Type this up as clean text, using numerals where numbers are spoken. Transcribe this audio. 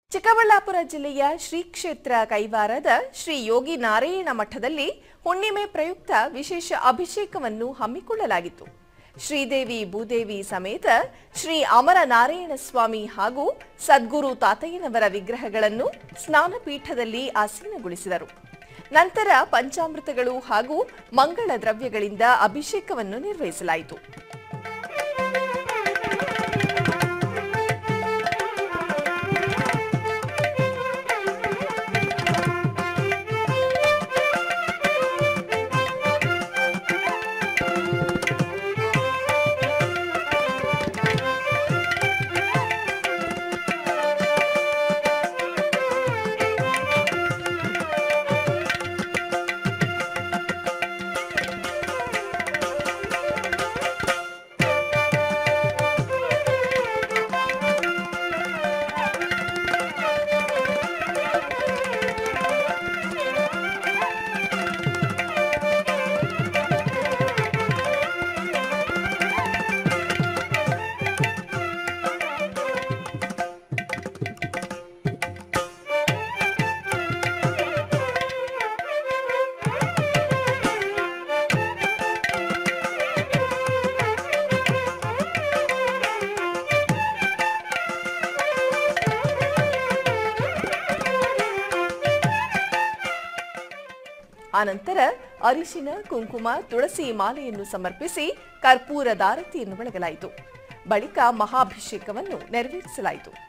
ಚಿಕ್ಕಬಳ್ಳಾಪುರ ಜಿಲ್ಲೆಯ ಶ್ರೀ ಕ್ಷೇತ್ರ ಕೈವಾರದ ಶ್ರೀ ಯೋಗಿ ನಾರಾಯಣ ಮಠದಲ್ಲಿ ಹುಣ್ಣಿಮೆ ಪ್ರಯುಕ್ತ ವಿಶೇಷ ಅಭಿಷೇಕವನ್ನು ಹಮ್ಮಿಕೊಳ್ಳಲಾಗಿತ್ತು. ಶ್ರೀದೇವಿ ಭೂದೇವಿ ಸಮೇತ ಶ್ರೀ ಅಮರ ನಾರಾಯಣ ಸ್ವಾಮಿ ಹಾಗೂ ಸದ್ಗುರು ತಾತಯ್ಯನವರ ವಿಗ್ರಹಗಳನ್ನು ಸ್ನಾನಪೀಠದಲ್ಲಿ ಆಸೀನಗೊಳಿಸಿದರು. ನಂತರ ಪಂಚಾಮೃತಗಳು ಹಾಗೂ ಮಂಗಳ ದ್ರವ್ಯಗಳಿಂದ ಅಭಿಷೇಕವನ್ನು ನಿರ್ವಹಿಸಲಾಯಿತು. ಆನಂತರ ಅರಿಶಿನ, ಕುಂಕುಮ, ತುಳಸಿ ಮಾಲೆಯನ್ನು ಸಮರ್ಪಿಸಿ ಕರ್ಪೂರದಾರತಿಯನ್ನು ಬೆಳಗಲಾಯಿತು. ಬಳಿಕ ಮಹಾಭಿಷೇಕವನ್ನು ನೆರವೇರಿಸಲಾಯಿತು.